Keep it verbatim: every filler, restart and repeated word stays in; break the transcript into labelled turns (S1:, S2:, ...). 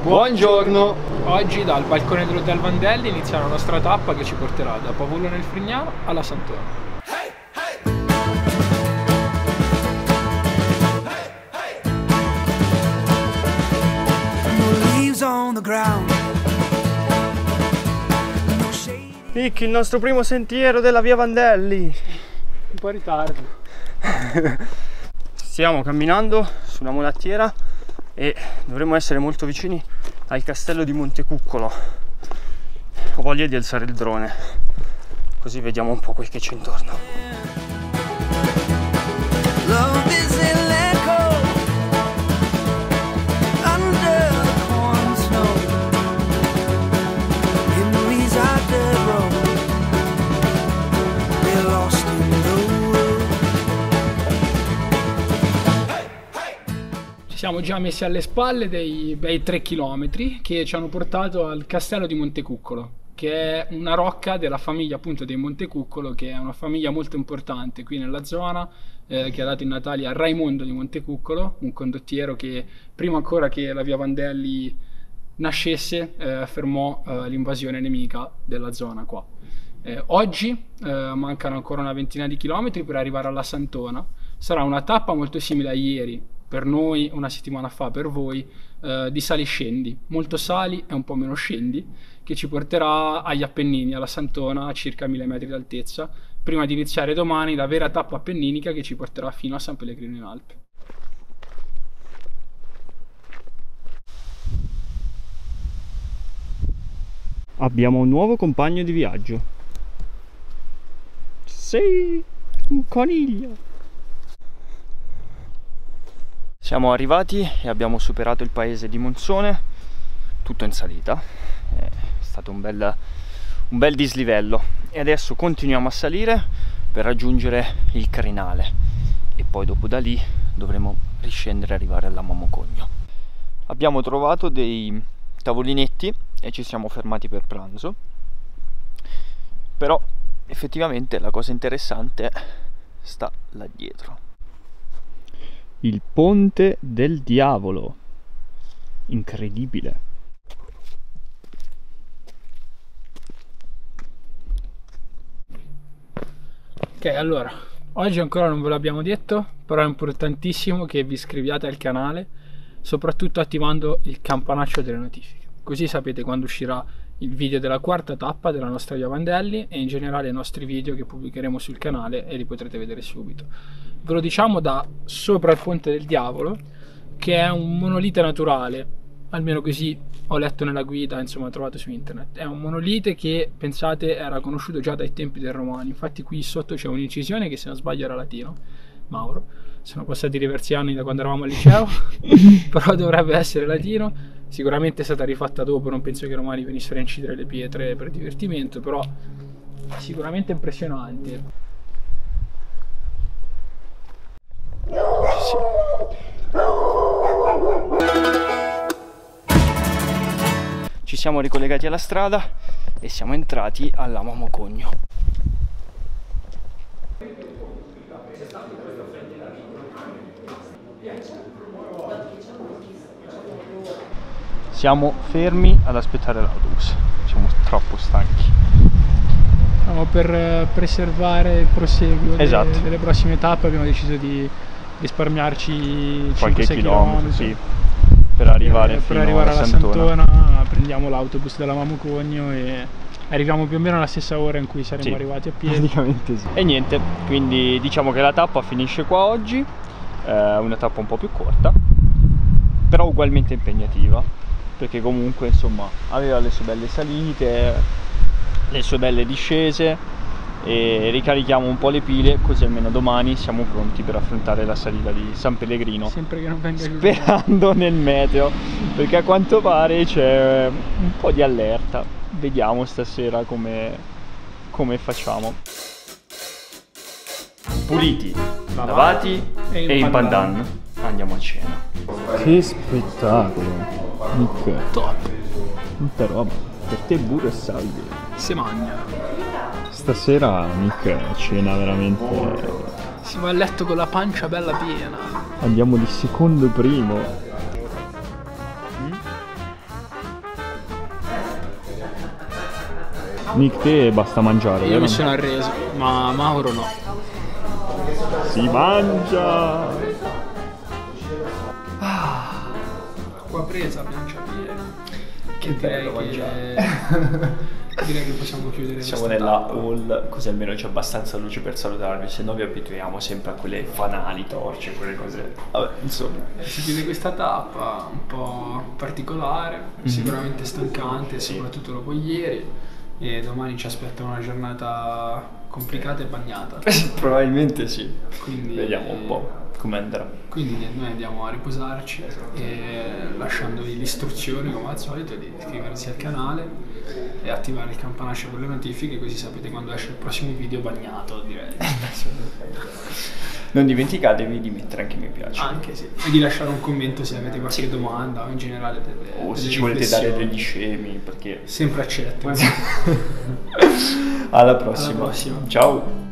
S1: Buongiorno!
S2: Oggi dal balcone dell'Hotel Vandelli inizia la nostra tappa che ci porterà da Pavullo nel Frignano alla Santona. Hey, hey.
S1: Nick, il nostro primo sentiero della via Vandelli.
S2: Un po' in ritardo.
S1: Stiamo camminando su una mulattiera e dovremmo essere molto vicini al castello di Montecuccolo. Ho voglia di alzare il drone, così vediamo un po' quel che c'è intorno.
S2: Siamo già messi alle spalle dei bei tre chilometri che ci hanno portato al castello di Montecuccolo, che è una rocca della famiglia appunto dei Montecuccolo, che è una famiglia molto importante qui nella zona, eh, che ha dato i natali a Raimondo di Montecuccolo, un condottiero che prima ancora che la via Vandelli nascesse eh, fermò eh, l'invasione nemica della zona qua. Eh, oggi eh, mancano ancora una ventina di chilometri per arrivare alla Santona. Sarà una tappa molto simile a ieri, per noi una settimana fa, per voi, eh, di sali e scendi, molto sali e un po' meno scendi, che ci porterà agli Appennini, alla Santona, a circa mille metri d'altezza, prima di iniziare domani la vera tappa appenninica che ci porterà fino a San Pellegrino in Alpe.
S1: Abbiamo un nuovo compagno di viaggio. Sì, un coniglio. Siamo arrivati e abbiamo superato il paese di Monzone, tutto in salita, è stato un bel, un bel dislivello e adesso continuiamo a salire per raggiungere il crinale e poi dopo da lì dovremo riscendere e arrivare alla Mamocogno. Abbiamo trovato dei tavolinetti e ci siamo fermati per pranzo, però effettivamente la cosa interessante sta là dietro. Il ponte del diavolo, incredibile.
S2: Ok, allora, oggi ancora non ve l'abbiamo detto, però è importantissimo che vi iscriviate al canale, soprattutto attivando il campanaccio delle notifiche, così sapete quando uscirà il video della quarta tappa della nostra via Vandelli e in generale i nostri video che pubblicheremo sul canale e li potrete vedere subito. Ve lo diciamo da sopra il ponte del diavolo, che è un monolite naturale, almeno così ho letto nella guida, insomma trovato su internet. È un monolite che, pensate, era conosciuto già dai tempi dei Romani, infatti qui sotto c'è un'incisione che se non sbaglio era latino, Mauro, sono passati diversi anni da quando eravamo al liceo, però dovrebbe essere latino, sicuramente è stata rifatta dopo, non penso che i romani venissero a incidere le pietre per divertimento, però sicuramente impressionante.
S1: Ci siamo ricollegati alla strada e siamo entrati alla Mamocogno. Siamo fermi ad aspettare l'autobus, siamo troppo stanchi.
S2: No, per preservare il proseguo
S1: esatto.
S2: delle, delle prossime tappe abbiamo deciso di risparmiarci
S1: qualche
S2: cinque sei
S1: chilometro, sì, per arrivare,
S2: per,
S1: fino
S2: per arrivare alla
S1: Santona.
S2: Santona. Prendiamo l'autobus della Mamocogno e arriviamo più o meno alla stessa ora in cui saremo sì, arrivati a piedi.
S1: Praticamente sì. E niente, quindi diciamo che la tappa finisce qua oggi, eh, una tappa un po' più corta, però ugualmente impegnativa, perché comunque insomma aveva le sue belle salite, le sue belle discese, e ricarichiamo un po' le pile così almeno domani siamo pronti per affrontare la salita di San Pellegrino,
S2: sempre che non venga giù,
S1: sperando nel meteo, perché a quanto pare c'è un po' di allerta. Vediamo stasera come, come facciamo. Puliti, lavati e in, e in pandan. pandan andiamo a cena. Che spettacolo, Nick.
S2: Top.
S1: Tanta roba, per te burro e salvi.
S2: Si mangia.
S1: Stasera Nick cena veramente.
S2: Si va a letto con la pancia bella piena.
S1: Andiamo di secondo primo. Nick, te basta mangiare.
S2: Io
S1: vero?
S2: mi sono arreso, ma Mauro no.
S1: Si mangia!
S2: Ah, acqua presa, piancia piena. Che direi che... direi che possiamo chiudere.
S1: Siamo
S2: questa
S1: nella
S2: tappa.
S1: hall, così almeno c'è abbastanza luce per salutarvi, se no vi abituiamo sempre a quelle fanali, torce, quelle cose. Vabbè, insomma.
S2: Si chiude questa tappa un po' particolare,
S1: Mm-hmm.
S2: sicuramente stancante,
S1: Sì.
S2: soprattutto dopo ieri. E domani ci aspetta una giornata complicata e bagnata.
S1: Probabilmente sì.
S2: Quindi,
S1: Vediamo un po' come andrà.
S2: Quindi noi andiamo a riposarci e lasciandovi l'istruzione come al solito di iscriversi al canale e attivare il campanaccio per le notifiche, così sapete quando esce il prossimo video bagnato, direi.
S1: Non dimenticatevi di mettere anche mi piace.
S2: Anche sì. E di lasciare un commento se avete qualche sì. domanda o in generale delle,
S1: o se
S2: delle
S1: ci volete dare
S2: riflessioni.
S1: degli scemi, perché
S2: Sempre accetto.
S1: alla prossima.
S2: Alla prossima.
S1: Ciao.